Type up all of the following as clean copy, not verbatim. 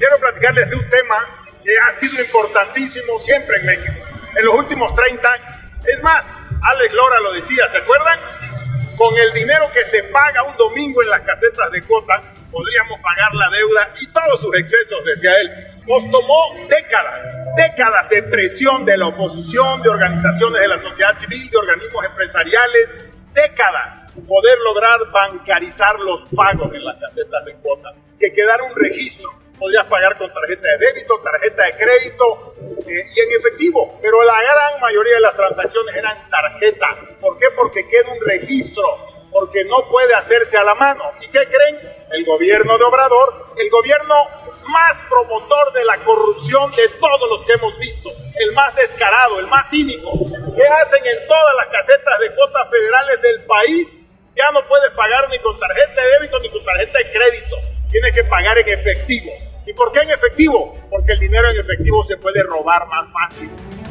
quiero platicarles de un tema que ha sido importantísimo siempre en México, en los últimos 30 años. Es más, Alex Lora lo decía, ¿se acuerdan? Con el dinero que se paga un domingo en las casetas de cuota, podríamos pagar la deuda y todos sus excesos, decía él. Nos tomó décadas de presión de la oposición, de organizaciones de la sociedad civil, de organismos empresariales, décadas poder lograr bancarizar los pagos en las casetas de cuota, que quedara un registro. Podrías pagar con tarjeta de débito, tarjeta de crédito y en efectivo, pero la gran mayoría de las transacciones eran tarjeta. ¿Por qué? Porque queda un registro, porque no puede hacerse a la mano. ¿Y qué creen? El gobierno de Obrador, el gobierno más promotor de la corrupción de todos los que hemos visto, el más descarado, el más cínico, que hacen en todas las casetas de cuotas federales del país. Ya no puedes pagar ni con tarjeta de débito ni con tarjeta de crédito, tienes que pagar en efectivo. ¿Y por qué en efectivo? Porque el dinero en efectivo se puede robar más fácil.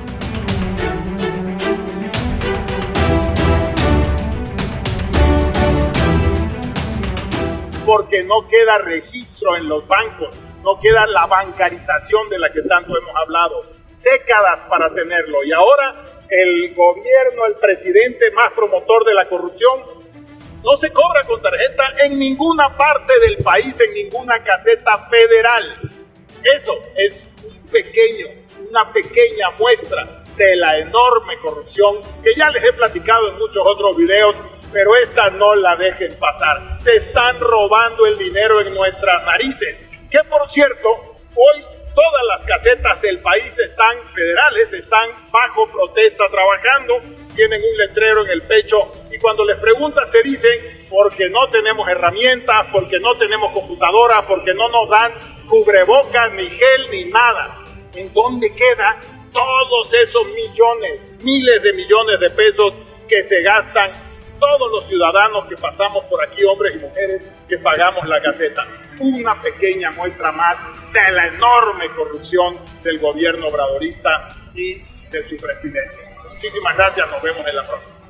Porque no queda registro en los bancos, no queda la bancarización de la que tanto hemos hablado. Décadas para tenerlo. Y ahora el gobierno, el presidente más promotor de la corrupción, no se cobra con tarjeta en ninguna parte del país, en ninguna caseta federal. Eso es una pequeña muestra de la enorme corrupción que ya les he platicado en muchos otros videos, pero esta no la dejen pasar. Se están robando el dinero en nuestras narices. Que por cierto, hoy todas las casetas del país federales están bajo protesta trabajando, tienen un letrero en el pecho y cuando les preguntas te dicen porque no tenemos herramientas, porque no tenemos computadoras, porque no nos dan cubrebocas, ni gel, ni nada. ¿En dónde quedan todos esos millones, miles de millones de pesos que se gastan todos los ciudadanos que pasamos por aquí, hombres y mujeres, que pagamos la caseta? Una pequeña muestra más de la enorme corrupción del gobierno obradorista y de su presidente. Muchísimas gracias, nos vemos en la próxima.